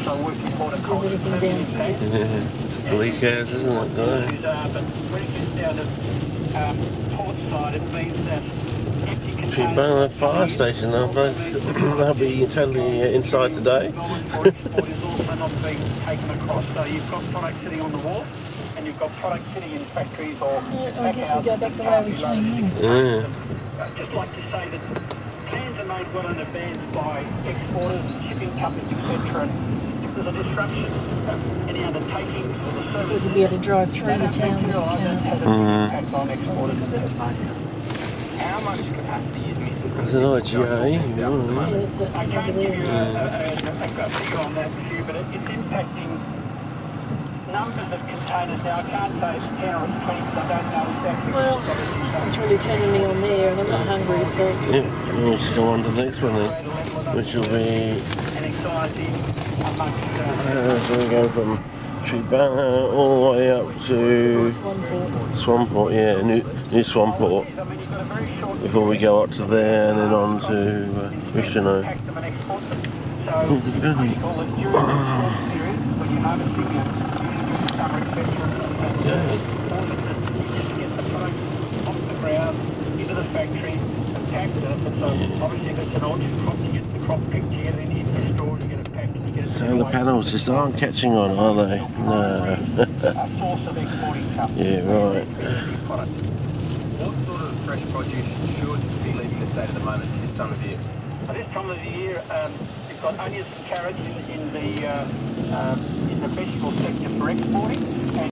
There's anything down here. Yeah, it's bleak as, isn't it? But when it gets down to port side, it means that If you burn the fire station, they'll be totally inside today. Export is also not being taken across. So you've got product sitting on the wharf, and you've got product sitting in factories or. I guess we go back the way we came in. Yeah. I'd just like to say that plans are made well in advance by exporters, shipping companies, etc. And if there's a disruption of any undertakings or the service, So to be able to drive through the town, we can't. impact on exporters in Tasmania. How much capacity is missing from There's an IGA. Yeah, that's it. I Over can't give you there. a figure on that for you, but it's impacting numbers of containers. Now I can't say it's 10 or it's 20 because I don't know exactly. Well, nothing's really turning me on there, and I'm not hungry, so. Yeah, we'll just go on to the next one then, which will be. And anxiety amongst So we go from Chibana all the way up to Swanport. Swanport, yeah, New Swanport. I mean, you've got a very short Before we go up to there and then on to Bicheno. impact them and export them. So critical that during the export period, when you're harvesting and using summer, etc., important that you just get the product off the ground, into the factory, and packed it. And so obviously if it's an orchard crop, you get the crop picked, you get it into the store, you get it packed, you get it Solar panels just aren't catching on, are they? No. a source of exporting companies. Yeah, right. what sort of fresh produce should be leaving the state at the moment at this time of year? At this time of the year, you've got onions and carrots in the vegetable sector for exporting.